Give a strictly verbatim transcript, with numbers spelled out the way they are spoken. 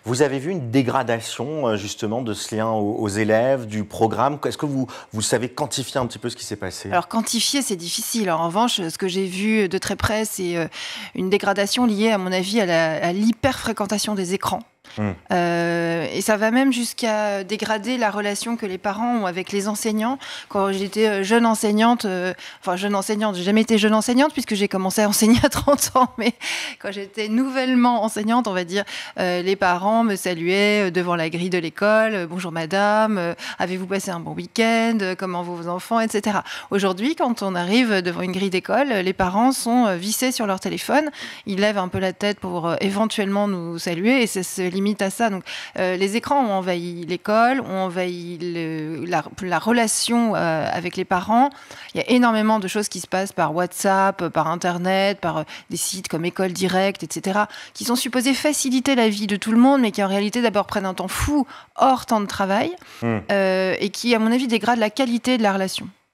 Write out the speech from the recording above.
Vous avez vu une dégradation euh, justement de ce lien aux, aux élèves, du programme? Est-ce que vous, vous savez quantifier un petit peu ce qui s'est passé? Alors quantifier, c'est difficile. En revanche, ce que j'ai vu de très près, c'est euh, une dégradation liée, à mon avis, à la- à l'hyper-fréquentation des écrans. Mmh. Euh, et ça va même jusqu'à dégrader la relation que les parents ont avec les enseignants. Quand j'étais euh, jeune enseignante, euh, enfin jeune enseignante, j'ai jamais été jeune enseignante puisque j'ai commencé à enseigner à trente ans, mais quand j'étais nouvellement enseignante, on va dire, euh, les parents me saluaient euh, devant la grille de l'école. Euh, Bonjour madame, euh, avez-vous passé un bon week-end? Euh, Comment vont vos enfants, et cetera. Aujourd'hui, quand on arrive devant une grille d'école, les parents sont euh, vissés sur leur téléphone. Ils lèvent un peu la tête pour euh, éventuellement nous saluer et ça se limite à ça. Donc, euh, les écrans ont envahi l'école, ont envahi le, la, la relation euh, avec les parents. Il y a énormément de choses qui se passent par WhatsApp, par Internet, par euh, des sites comme École Directe, et cetera, qui sont supposés faciliter la vie de tout le monde, mais qui en réalité d'abord prennent un temps fou hors temps de travail Mmh. euh, et qui, à mon avis, dégradent la qualité de la relation.